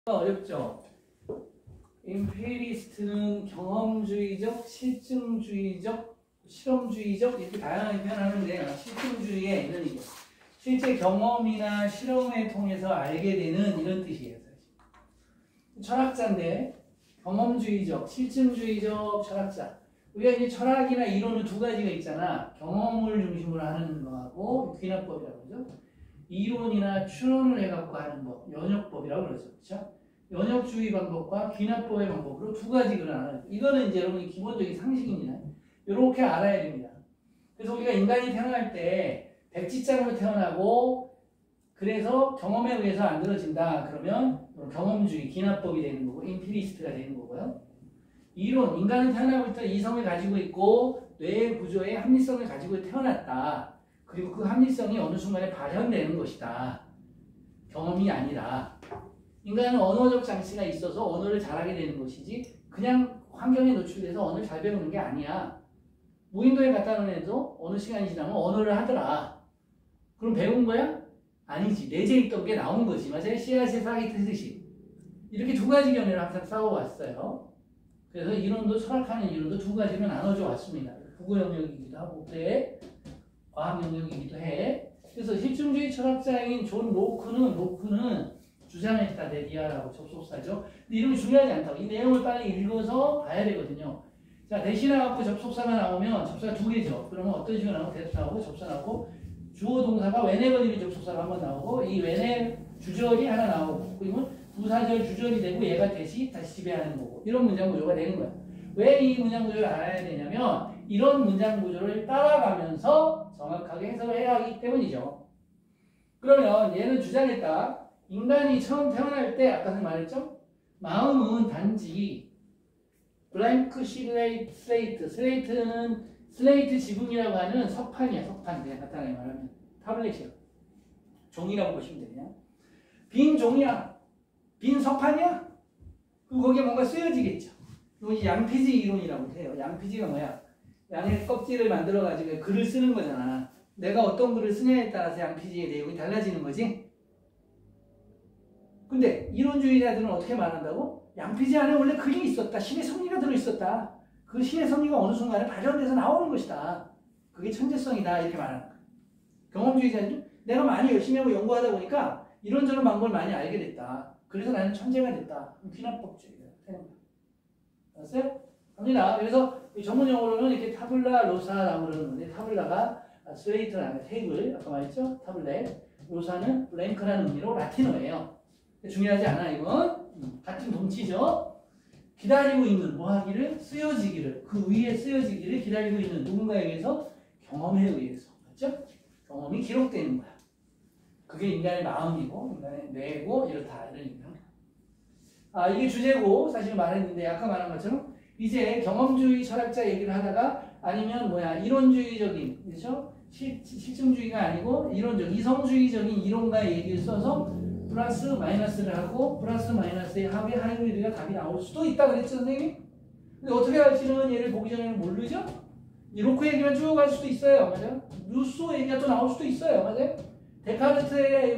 어렵죠? 임페리스트는 경험주의적, 실증주의적, 실험주의적 이렇게 다양하게 표현하는데 실증주의의 이런 얘기. 실제 경험이나 실험을 통해서 알게 되는 이런 뜻이에요. 사실. 철학자인데 경험주의적, 실증주의적 철학자. 우리가 이제 철학이나 이론은 두 가지가 있잖아. 경험을 중심으로 하는 거하고 귀납법이라고 그러죠. 이론이나 추론을 해갖고 하는 법, 연역법이라고 그러죠. 그렇죠? 연역주의 방법과 귀납법의 방법으로 두 가지를 알아요. 이거는 이제 여러분이 기본적인 상식입니다. 이렇게 알아야 됩니다. 그래서 우리가 인간이 태어날 때 백지장으로 태어나고 그래서 경험에 의해서 만들어진다. 그러면 경험주의, 귀납법이 되는 거고 임피리스트가 되는 거고요. 이론, 인간은 태어나고부터 이성을 가지고 있고 뇌의 구조의 합리성을 가지고 태어났다. 그리고 그 합리성이 어느 순간에 발현되는 것이다. 경험이 아니라. 인간은 언어적 장치가 있어서 언어를 잘하게 되는 것이지 그냥 환경에 노출돼서 언어를 잘 배우는 게 아니야. 무인도에 갖다 놓은 애도 어느 시간이 지나면 언어를 하더라. 그럼 배운 거야? 아니지. 내재 있던 게 나온 거지. 맞아요? 씨앗의 싹이 트듯이. 이렇게 두 가지 견해를 항상 싸워왔어요. 그래서 이론도 철학하는 이론도 두 가지로 나눠져 왔습니다. 국어 영역이기도 하고 그래. 과학 영역이기도 해. 그래서 실증주의 철학자인 존 로크는 주장을 했다. 데디아라고 접속사죠. 근데 이런 게 중요하지 않다고. 이 내용을 빨리 읽어서 봐야 되거든요. 자, 대신해갖고 접속사가 나오면 접속사 두 개죠. 그러면 어떤 식으로 나오고 대사 나오고 접사 나오고 주어 동사가 whenever이 접속사가 한번 나오고 이 when 주절이 하나 나오고 그리고 부사절 주절이 되고 얘가 다시 지배하는 거고 이런 문장 구조가 되는 거야. 왜 이 문장 구조를 알아야 되냐면 이런 문장 구조를 따라가면서 정확하게 해석을 해야 하기 때문이죠. 그러면 얘는 주장했다. 인간이 처음 태어날 때 아까 말했죠? 마음은 단지 블랭크 슬레이트, 슬레이트 지붕이라고 하는 석판이야. 석판 그냥 간단하게 말하면 타블렛이야. 종이라고 보시면 되냐? 빈 종이야. 빈 석판이야? 그럼 거기에 뭔가 쓰여지겠죠. 이건 양피지 이론이라고 해요. 양피지가 뭐야? 양의 껍질을 만들어가지고 글을 쓰는 거잖아. 내가 어떤 글을 쓰냐에 따라서 양피지의 내용이 달라지는 거지. 근데 이론주의자들은 어떻게 말한다고? 양피지 안에 원래 글이 있었다. 신의 섭리가 들어있었다. 그 신의 섭리가 어느 순간에 발현돼서 나오는 것이다. 그게 천재성이다. 이렇게 말하는 거야. 경험주의자들은 내가 많이 열심히 하고 연구하다 보니까 이런저런 방법을 많이 알게 됐다. 그래서 나는 천재가 됐다. 귀납법주의가 되는 거야. 알았어요? 갑니다. 그래서 전문 용어로는 이렇게 타블라 로사라고 그러는 건데 타블라가 슬레이트라는 테이블 아까 말했죠? 타블렛. 로사는 블랭크라는 의미로 라틴어예요. 중요하지 않아 이건. 같은 동치죠. 기다리고 있는 뭐 하기를 쓰여지기를 그 위에 쓰여지기를 기다리고 있는 누군가에 의해서 경험에 의해서 맞죠? 경험이 기록되는 거야. 그게 인간의 마음이고 인간의 뇌고 이렇다 이러니까. 이게 주제고 사실 말했는데 아까 말한 것처럼 이제 경험주의 철학자 얘기를 하다가 아니면 이론주의적인 그렇죠? 실증주의가 아니고 이론적 이성주의적인 이론가의 얘기를 써서 플러스 마이너스를 하고 플러스 마이너스의 합의 하이브리드가 답이 나올 수도 있다 그랬죠 선생님? 근데 어떻게 할지는 얘를 보기 전에는 모르죠? 로크 얘기만 쭉 갈 수도 있어요. 맞아요? 루소 얘기가 또 나올 수도 있어요. 맞아요? 데카르트의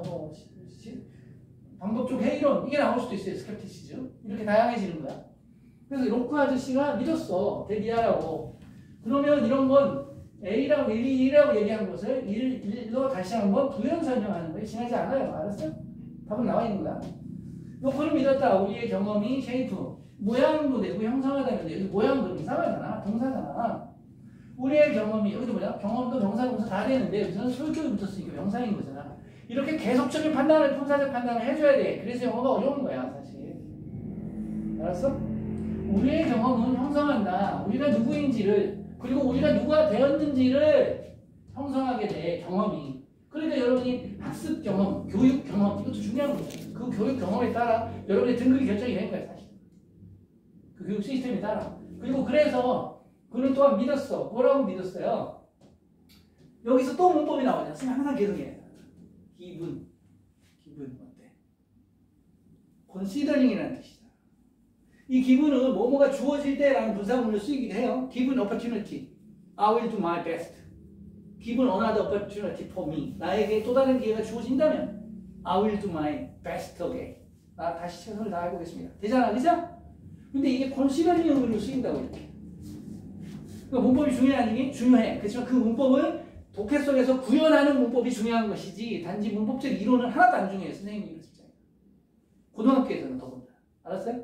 방법적 회의론 이게 나올 수도 있어요. 스캡티시즘 이렇게 다양해지는 거야. 그래서 로크 아저씨가 믿었어. 데디아라고. 그러면 이런 건 A라고 1이 2라고 얘기한 것을 1로 다시 한번 부연 설명하는 거예요. 지나지 않아요. 알았어요? 답은 나와 있는 거야. 로크를 믿었다. 우리의 경험이 쉐이프. 모양도 되고 형성하다는데 여기 모양도 이상하잖아. 동사잖아. 우리의 경험이 여기도 경험도 명사 동사 다 되는데 여기서는 소유격이 붙었으니까 명사인 거잖아. 이렇게 계속적인 판단을 품사적 판단을 해줘야 돼. 그래서 영어가 어려운 거야 사실. 알았어? 우리의 경험은 형성한다. 우리가 누구인지를 그리고 우리가 누가 되었는지를 형성하게 돼. 경험이. 그러니까 여러분이 학습 경험, 교육 경험 이것도 중요한 거죠. 그 교육 경험에 따라 여러분의 등급이 결정이 되는 거야 사실. 그 교육 시스템에 따라. 그리고 그래서 그는 또한 믿었어. 뭐라고 믿었어요? 여기서 또 문법이 나오잖아. 선생님 항상 계속해. 기분 어때? considering이라는 뜻이다. 이 기분은 뭐뭐가 주어질 때라는 분사문으로 쓰이기도 해요. given opportunity, I will do my best. given another opportunity for me. 나에게 또 다른 기회가 주어진다면 I will do my best again. 다시 최선을 다해보겠습니다. 되잖아, 그죠? 근데 이게 컨시더링으로 쓰인다고 이렇게. 그러니까 문법이 중요하니 중요해. 그렇지만 그 문법을 독해 속에서 구현하는 문법이 중요한 것이지 단지 문법적 이론은 하나도 안 중요해요. 선생님이 이러시잖아요. 고등학교에서는 더군다나. 알았어요?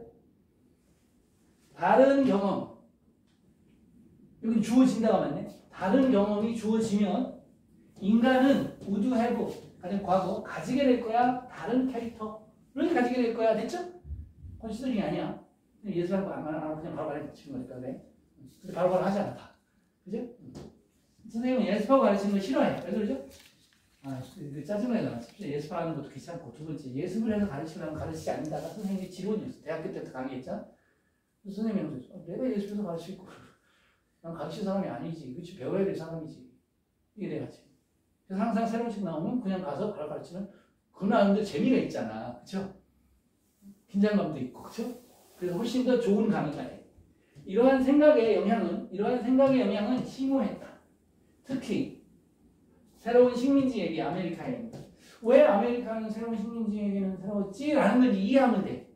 다른 경험. 여기 주어진다가 맞네. 다른 경험이 주어지면 인간은 would have, 가령 과거, 가지게 될 거야. 다른 캐릭터를 가지게 될 거야. 됐죠? 컨시더링이 아니야. 예술한 거 안 하고 그냥 바로 가르치는 거니까 그래. 근데 바로바로 하지 않아. 그죠? 선생님은 예습하고 가르치는 거 싫어해. 왜 그러죠? 짜증나요. 예습하는 것도 귀찮고. 두 번째, 예습을 해서 가르치려면 가르치지 않는다가 선생님이 지론이었어. 대학교 때부터 강의했잖아. 그래서 선생님이 내가 예습해서 가르치고 난 가르칠 사람이 아니지. 그렇지. 배워야 될 사람이지. 이게 내가지. 그래서 항상 새로운 책 나오면 그냥 가서 바로 가르치는 그 나오는데 재미가 있잖아. 그쵸? 긴장감도 있고. 그쵸? 그래서 훨씬 더 좋은 강의가 돼. 이러한 생각의 영향은 심오했다. 특히 새로운 식민지에게 아메리카입니다. 왜 아메리카는 새로운 식민지에게는 새로웠지? 라는 걸 이해하면 돼.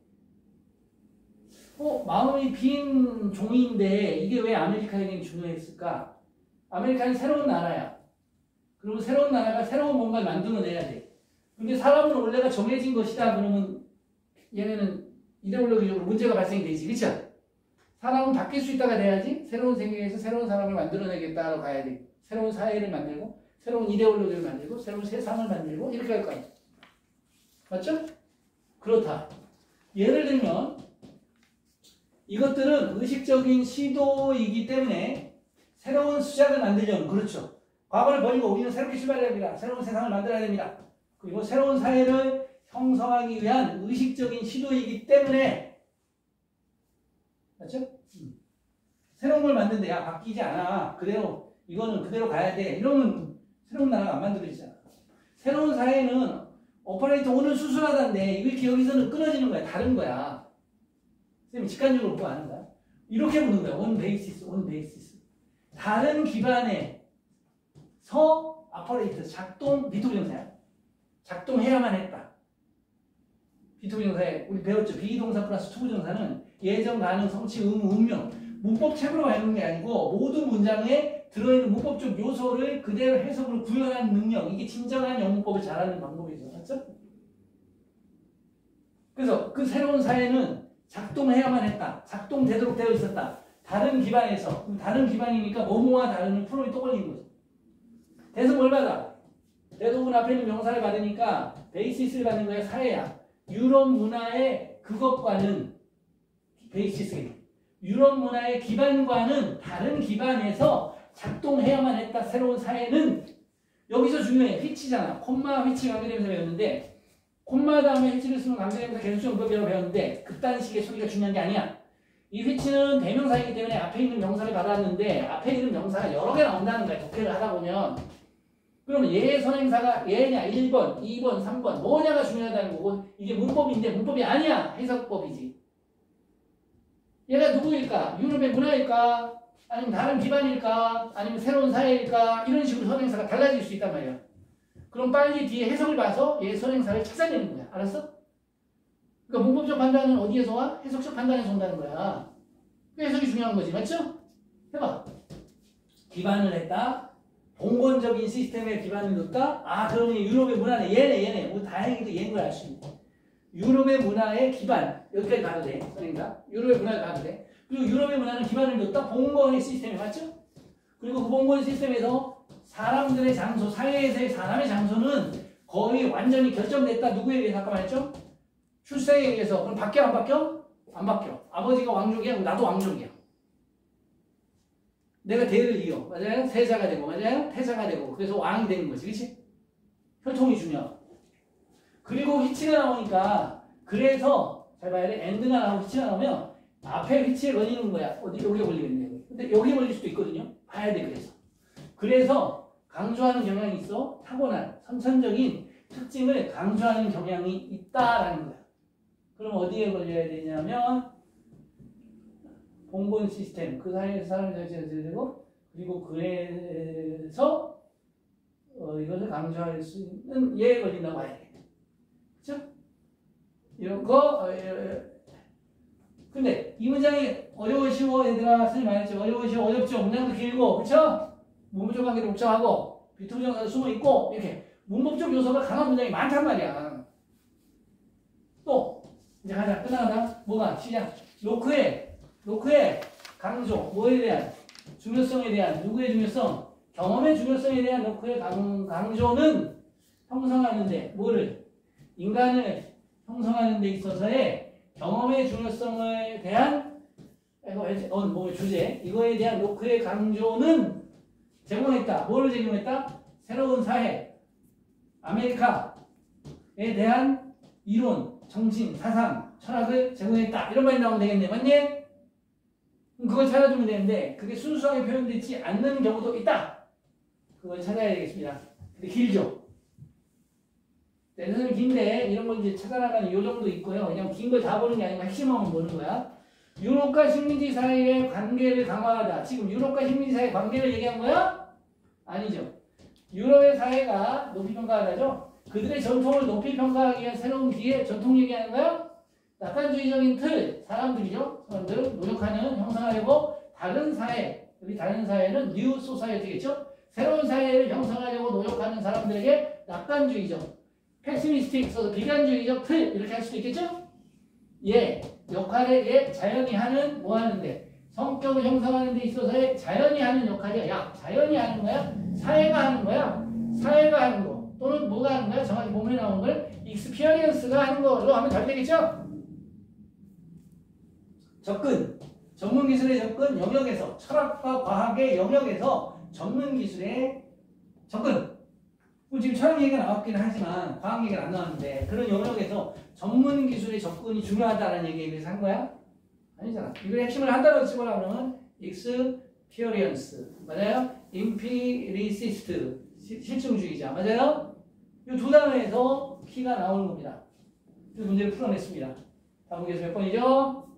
마음이 빈 종인데 이게 왜 아메리카에게는 중요했을까? 아메리카는 새로운 나라야. 그리고 새로운 나라가 새로운 뭔가를 만들어내야 돼. 근데 사람은 원래가 정해진 것이다. 그러면 얘네는 이데올로기적으로 문제가 발생이 되지. 그렇죠? 사람은 바뀔 수 있다가 돼야지 새로운 세계에서 새로운 사람을 만들어내겠다로 가야 돼. 새로운 사회를 만들고 새로운 이데올로기를 만들고 새로운 세상을 만들고 이렇게 할 거야. 맞죠? 그렇다. 예를 들면 이것들은 의식적인 시도이기 때문에 새로운 시작을 만들려면 그렇죠. 과거를 버리고 우리는 새롭게 출발해야 됩니다. 새로운 세상을 만들어야 됩니다. 그리고 새로운 사회를 형성하기 위한 의식적인 시도이기 때문에 맞죠? 새로운 걸 만드는데 야 바뀌지 않아. 그대로 이거는 그대로 가야 돼. 이러면 새로운 나라가 안 만들어지잖아. 새로운 사회는 오퍼레이터 오늘 수술하다는데 이렇게 여기서는 끊어지는 거야. 다른 거야. 선생님이 직관적으로 그거 아는 거야. 이렇게 보는 거야. on basis. 다른 기반에서 오퍼레이터 작동 비토부정사야. 작동해야만 했다. 비토부정사에 우리 배웠죠. 비동사 플러스 투부정사는 예정, 가능, 성취, 의무, 운명. 문법책으로 배우는 게 아니고 모든 문장에 들어있는 문법적 요소를 그대로 해석으로 구현하는 능력. 이게 진정한 영문법을 잘하는 방법이죠. 맞죠? 그래서 그 새로운 사회는 작동해야만 했다. 작동되도록 되어 있었다. 다른 기반에서. 다른 기반이니까 뭐뭐와 다른 프로이 또 걸리는 거죠. 대서 뭘 받아? 대부분 앞에 있는 명사를 받으니까 베이시스를 받는 거야. 사회야. 유럽 문화의 그것과는 베이시스겠네. 유럽 문화의 기반과는 다른 기반에서 작동해야만 했다. 새로운 사회는 여기서 중요해. 휘치잖아. 콤마 휘치 관계대명사 배웠는데 콤마 다음에 휘치를 쓰면 관계대명사 계속적용법이라고 배웠는데 그딴 식의 소리가 중요한 게 아니야. 이 휘치는 대명사이기 때문에 앞에 있는 명사를 받았는데 앞에 있는 명사가 여러 개 나온다는 거야. 독해를 하다 보면. 그러면 얘 선행사가 얘냐 1번, 2번, 3번 뭐냐가 중요하다는 거고 이게 문법인데 문법이 아니야. 해석법이지. 얘가 누구일까? 유럽의 문화일까? 아니면 다른 기반일까? 아니면 새로운 사회일까? 이런 식으로 선행사가 달라질 수 있단 말이야. 그럼 빨리 뒤에 해석을 봐서 얘 선행사를 찾아내는 거야. 알았어? 그러니까 문법적 판단은 어디에서 와? 해석적 판단에서 온다는 거야. 그 해석이 중요한 거지. 맞죠? 해봐. 기반을 했다. 봉건적인 시스템에 기반을 뒀다. 아 그러면 유럽의 문화는 얘네. 뭐 다행히도 얘인 걸 알 수 있네. 유럽의 문화의 기반. 여기까지 가도 돼. 선생님가. 유럽의 문화를 가도 돼. 그리고 유럽의 문화는 기반을 뒀다. 봉건의 시스템에 맞죠? 그리고 그 봉건 시스템에서 사람들의 장소, 사회에서의 사람의 장소는 거의 완전히 결정됐다. 누구에 의해서 아까 말했죠? 출생에 의해서. 그럼 바뀌어 안 바뀌어? 안 바뀌어. 아버지가 왕족이야. 나도 왕족이야. 내가 대를 이어. 맞아요? 세자가 되고 맞아요? 태자가 되고 그래서 왕이 되는 거지. 그렇지? 혈통이 중요하고. 그리고 휘치가 나오니까 그래서 잘 봐야 돼. 엔드가 나오고 휘치가 나오면 앞에 휘치에 걸리는 거야. 어디 여기에 걸리겠네. 근데 여기에 걸릴 수도 있거든요. 봐야 돼. 그래서 강조하는 경향이 있어. 타고난 선천적인 특징을 강조하는 경향이 있다라는 거야. 그럼 어디에 걸려야 되냐면 봉건 시스템 그 사이에서 사람이 잘 되고 그리고 그래서 이것을 강조할 수 있는 예에 걸린다고 봐야 돼. 그렇죠? 이런 거. 근데 이 문장이 어려워 쉬워 얘들아 선생님 말했죠. 어려워 쉬워 어렵죠. 문장도 길고 그쵸? 문법적 관계를 복잡하고 비투부정사가 숨어있고 이렇게 문법적 요소가 강한 문장이 많단 말이야. 또 이제 가자. 끝나가다. 뭐가? 시작. 노크의 강조. 뭐에 대한? 중요성에 대한. 누구의 중요성? 경험의 중요성에 대한 노크의 강조는 형성하는데 뭐를? 인간을 형성하는 데 있어서의 경험의 중요성에 대한 주제. 이거에 대한 노크의 강조는 제공했다. 뭐를 제공했다? 새로운 사회. 아메리카에 대한 이론, 정신, 사상, 철학을 제공했다. 이런 말이 나오면 되겠네. 맞니? 그럼 그걸 찾아주면 되는데 그게 순수하게 표현되지 않는 경우도 있다. 그걸 찾아야 되겠습니다. 근데 길죠? 선생님 긴데 이런 걸 이제 찾아나가는 요 정도 있고요. 그냥 긴 걸 다 보는 게 아니고 핵심만 보는 거야. 유럽과 식민지 사이의 관계를 강화하다. 지금 유럽과 식민지 사이의 관계를 얘기한 거야? 아니죠. 유럽의 사회가 높이 평가하다죠. 그들의 전통을 높이 평가하기 위한 새로운 기회, 전통 얘기하는 거야? 낙관주의적인 틀, 사람들이죠. 사람들 노력하는 형성하려고 다른 사회, 여기 다른 사회는 뉴 소사이어티겠죠. 새로운 사회를 형성하려고 노력하는 사람들에게 낙관주의적, 패시미스틱, 써서 비관주의적 틀 이렇게 할 수도 있겠죠. 역할에 자연이 하는 뭐 하는데 성격을 형성하는 데 있어서의 자연이 하는 역할이야. 자연이 하는 거야? 사회가 하는 거야? 사회가 하는 거 또는 뭐가 하는 거야? 정확히 본문에 나온 걸 익스피리언스가 하는 거로 하면 잘 되겠죠? 접근, 전문기술의 접근 영역에서 철학과 과학의 영역에서 전문기술의 접근. 지금 철학 얘기가 나왔기는 하지만 과학 얘기가 안 나왔는데 그런 영역에서 전문기술의 접근이 중요하다는 얘기에 대해서 한 거야? 아니잖아. 이걸 핵심을 한다고 치고라 그러면 experience 맞아요? empiricist 실증주의자 맞아요? 이 두 단어에서 키가 나오는 겁니다. 이 문제를 풀어냈습니다. 다음 문제에서 몇 번이죠?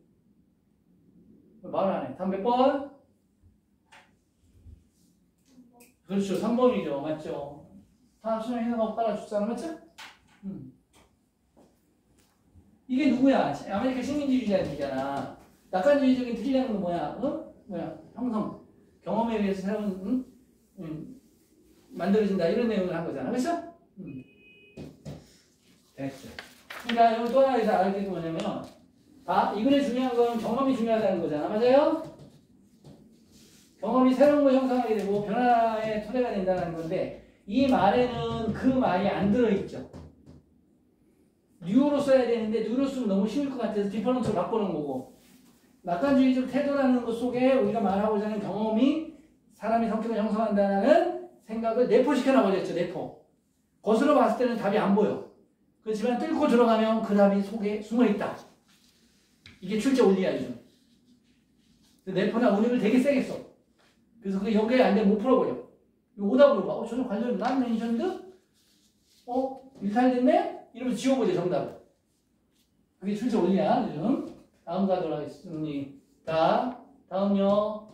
말 안 해. 다음 몇 번? 그렇죠. 3번이죠. 맞죠? 다 수정해서 깔아줬잖아. 맞죠? 이게 누구야? 아메리카 식민지주의자들이잖아. 낙관주의적인 틀이라는 건 뭐야? 형성. 경험에 의해서 새로운 만들어진다. 이런 내용을 한 거잖아. 그렇죠? 됐죠. 그러니까 여기 또 하나 여기서 알게 된 뭐냐면 이 글에 중요한 건 경험이 중요하다는 거잖아. 맞아요? 경험이 새로운 걸 형성하게 되고 변화의 토대가 된다는 건데 이 말에는 그 말이 안 들어있죠. 뉴로 써야 되는데 뉴로 쓰면 너무 쉬울 것 같아서 디퍼런트로 바꾸는 거고 낙관주의적 태도라는 것 속에 우리가 말하고자 하는 경험이 사람의 성격을 형성한다는 생각을 내포시켜 놔버렸죠. 내포. 겉으로 봤을 때는 답이 안 보여. 그렇지만 뚫고 들어가면 그 답이 속에 숨어있다. 이게 출제 원리야 요즘. 내포나 운율을 되게 세게 써. 그래서 그게 연결이 안 되면 못 풀어버려. 오답으로 봐. 저는 관절 난 매니저인데? 일탈됐네? 이러면서 지워버려 정답을. 그게 출제 원리야 요즘. 다음 가도록 하겠습니다. 다음요.